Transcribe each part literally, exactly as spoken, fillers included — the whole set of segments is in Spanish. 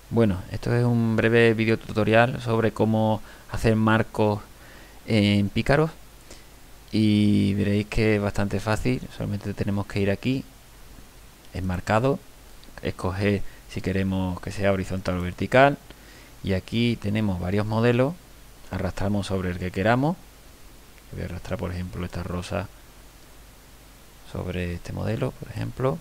Bueno, esto es un breve video tutorial sobre cómo hacer marcos en Pícaros y veréis que es bastante fácil. Solamente tenemos que ir aquí, enmarcado, escoger si queremos que sea horizontal o vertical, y aquí tenemos varios modelos. Arrastramos sobre el que queramos. Voy a arrastrar, por ejemplo, esta rosa sobre este modelo, por ejemplo,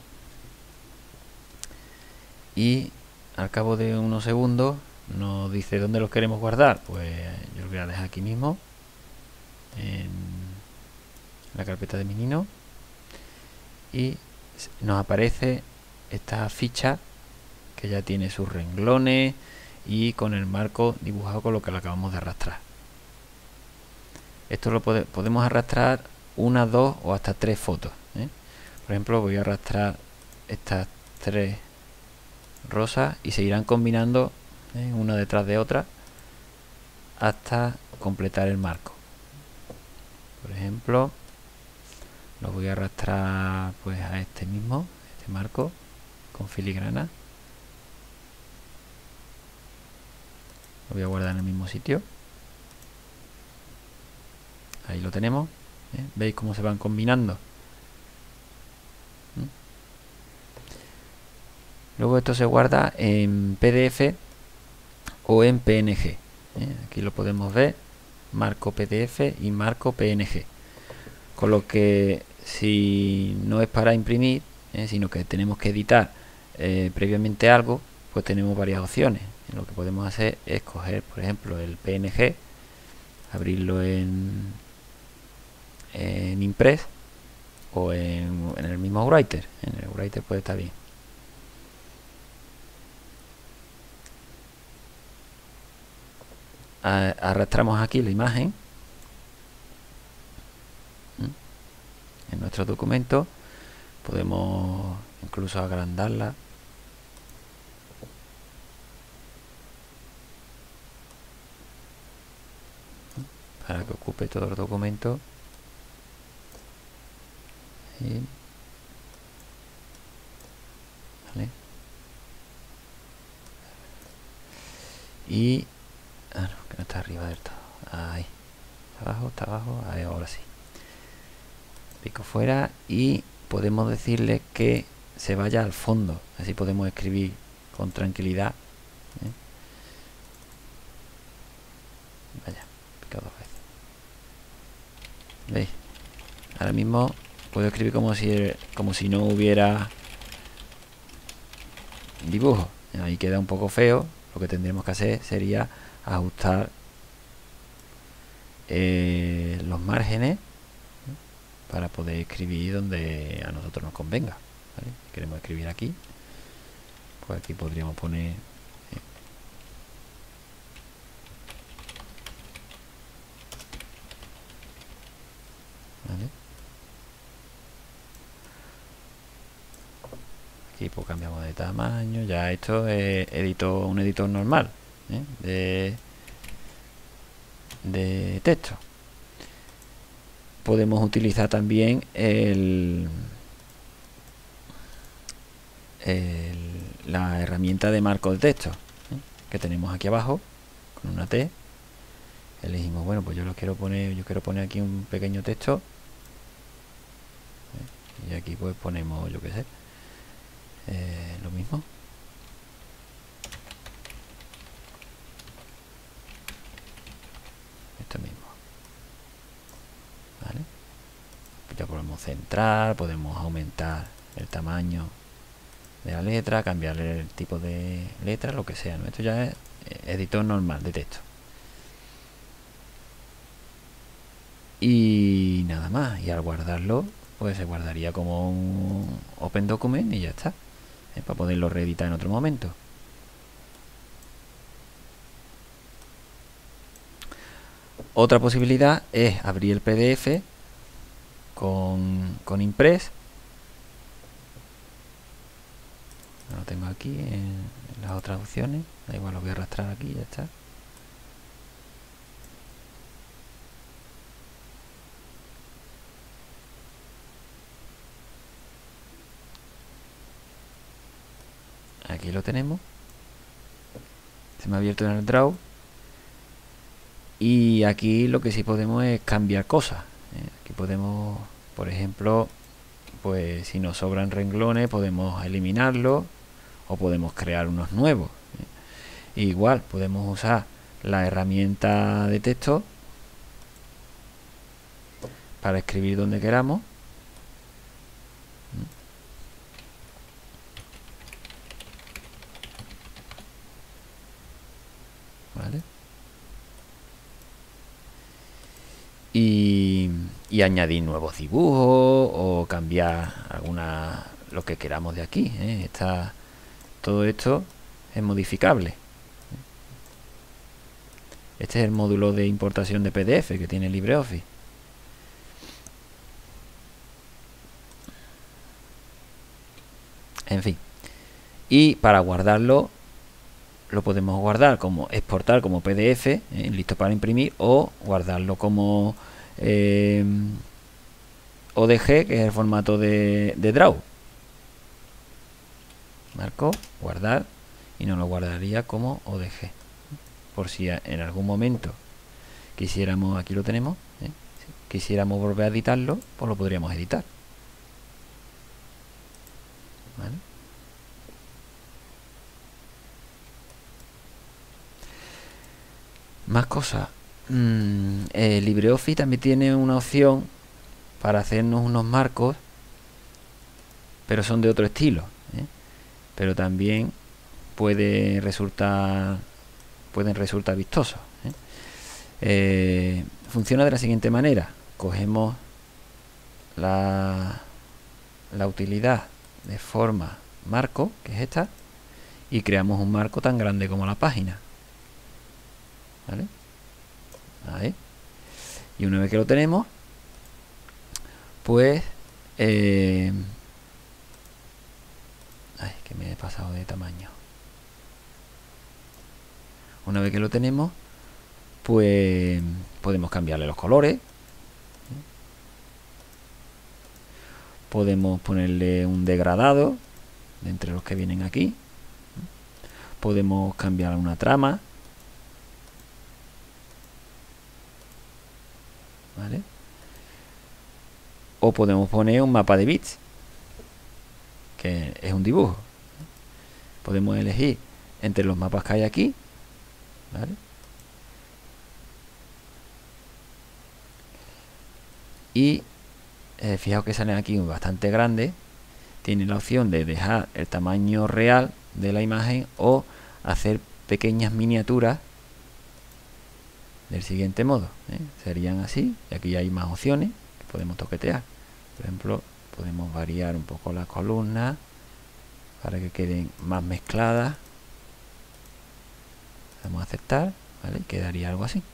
y al cabo de unos segundos nos dice dónde los queremos guardar. Pues yo lo voy a dejar aquí mismo en la carpeta de menino, y nos aparece esta ficha que ya tiene sus renglones y con el marco dibujado con lo que le acabamos de arrastrar. Esto lo pode podemos arrastrar una, dos o hasta tres fotos, ¿eh? Por ejemplo, voy a arrastrar estas tres rosas y se irán combinando, ¿eh?, una detrás de otra hasta completar el marco. Por ejemplo, lo voy a arrastrar pues a este mismo, este marco con filigrana. Lo voy a guardar en el mismo sitio. Ahí lo tenemos, ¿eh? ¿Veis cómo se van combinando? ¿Mm? Luego esto se guarda en P D F o en P N G, ¿eh? Aquí lo podemos ver, marco P D F y marco P N G. Con lo que si no es para imprimir, ¿eh?, sino que tenemos que editar eh, previamente algo, pues tenemos varias opciones. Lo que podemos hacer es coger, por ejemplo, el P N G, abrirlo en, en Impress o en, en el mismo Writer. En el Writer puede estar bien. A, arrastramos aquí la imagen en nuestro documento. Podemos incluso agrandarla para que ocupe todo el documento. Y, ¿vale? Y ah, no, que no está arriba del todo. Ahí, está abajo, está abajo. Ahí, ahora sí. Pico fuera y podemos decirle que se vaya al fondo. Así podemos escribir con tranquilidad, ¿eh? Vaya, pico dos veces. ¿Veis? Ahora mismo puedo escribir como si, como si no hubiera dibujo. Ahí queda un poco feo. Lo que tendríamos que hacer sería ajustar eh, los márgenes, ¿eh?, para poder escribir donde a nosotros nos convenga, ¿vale? Si queremos escribir aquí, pues aquí podríamos poner, ¿eh?, ¿vale? Aquí pues cambiamos de tamaño. Ya esto es editor, un editor normal, ¿eh?, de, de texto. Podemos utilizar también el, el, la herramienta de marco de texto, ¿eh?, que tenemos aquí abajo con una T. Elegimos, bueno, pues yo lo quiero poner, yo quiero poner aquí un pequeño texto, ¿eh?, y aquí pues ponemos, yo qué sé, eh, lo mismo. Esto mismo, ¿vale? Ya podemos centrar, podemos aumentar el tamaño de la letra, cambiarle el tipo de letra, lo que sea, ¿no? Esto ya es editor normal de texto. Y nada más, y al guardarlo pues se guardaría como un Open Document y ya está, ¿eh?, para poderlo reeditar en otro momento. Otra posibilidad es abrir el P D F con, con Impress. Lo tengo aquí en, en las otras opciones. Da igual, lo voy a arrastrar aquí y ya está. Aquí lo tenemos. Se me ha abierto en el Draw. Y aquí lo que sí podemos es cambiar cosas. ¿eh? Aquí podemos, por ejemplo, pues si nos sobran renglones podemos eliminarlos o podemos crear unos nuevos. ¿eh? Igual podemos usar la herramienta de texto para escribir donde queramos. ¿Vale? Y, y añadir nuevos dibujos o cambiar alguna lo que queramos de aquí. ¿eh? Está, todo esto es modificable. Este es el módulo de importación de P D F que tiene LibreOffice. En fin. Y para guardarlo, lo podemos guardar como exportar como P D F, eh, listo para imprimir, o guardarlo como eh, O D G, que es el formato de, de Draw. Marco, guardar, y nos lo guardaría como O D G. Por si en algún momento quisiéramos, aquí lo tenemos, ¿eh? si quisiéramos volver a editarlo, pues lo podríamos editar. ¿Vale? Más cosas. Mm, eh, LibreOffice también tiene una opción para hacernos unos marcos, pero son de otro estilo. ¿eh? Pero también puede resultar, pueden resultar vistosos. ¿eh? Eh, funciona de la siguiente manera. Cogemos la, la utilidad de forma marco, que es esta, y creamos un marco tan grande como la página. ¿Vale? Ahí. Y una vez que lo tenemos, pues eh, ay, que me he pasado de tamaño. Una vez que lo tenemos, pues podemos cambiarle los colores, podemos ponerle un degradado de entre los que vienen aquí, podemos cambiar una trama, ¿vale? O podemos poner un mapa de bits, que es un dibujo. Podemos elegir entre los mapas que hay aquí, ¿vale? Y eh, fijaos que salen aquí bastante grandes. Tiene la opción de dejar el tamaño real de la imagen o hacer pequeñas miniaturas del siguiente modo. ¿eh? Serían así, y aquí hay más opciones que podemos toquetear. Por ejemplo, podemos variar un poco las columnas para que queden más mezcladas. Vamos a aceptar, ¿vale? Quedaría algo así.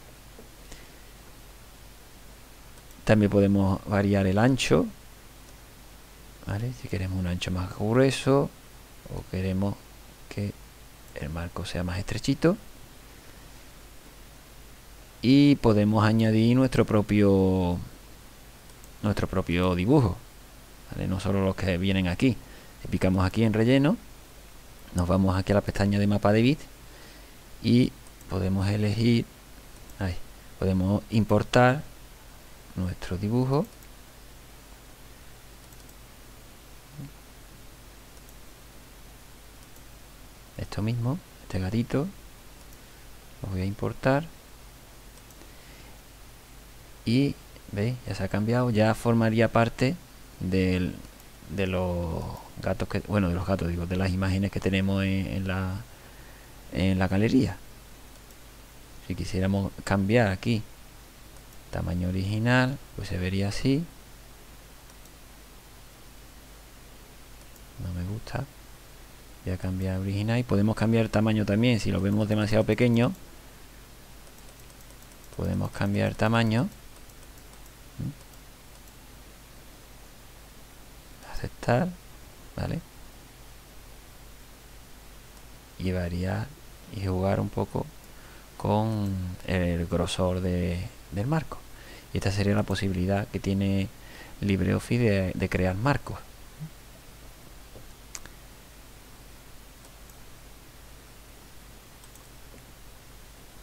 También podemos variar el ancho, ¿vale? Si queremos un ancho más grueso o queremos que el marco sea más estrechito. Y podemos añadir nuestro propio nuestro propio dibujo, ¿vale? No solo los que vienen aquí. Si picamos aquí en relleno, nos vamos aquí a la pestaña de mapa de bits y podemos elegir, ahí, podemos importar nuestro dibujo. Esto mismo, este gatito, lo voy a importar. Y veis, ya se ha cambiado, ya formaría parte del, de los gatos que, bueno, de los gatos, digo, de las imágenes que tenemos en, en la en la galería. Si quisiéramos cambiar aquí tamaño original, pues se vería así. No me gusta. Voy a cambiar original y podemos cambiar el tamaño también. Si lo vemos demasiado pequeño, podemos cambiar el tamaño. Aceptar, ¿vale? Y variar y jugar un poco con el grosor de, del marco. Y esta sería la posibilidad que tiene LibreOffice de, de crear marcos.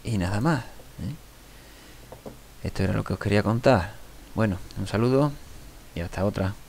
y nada más, ¿eh? Esto era lo que os quería contar. Bueno, un saludo y hasta otra.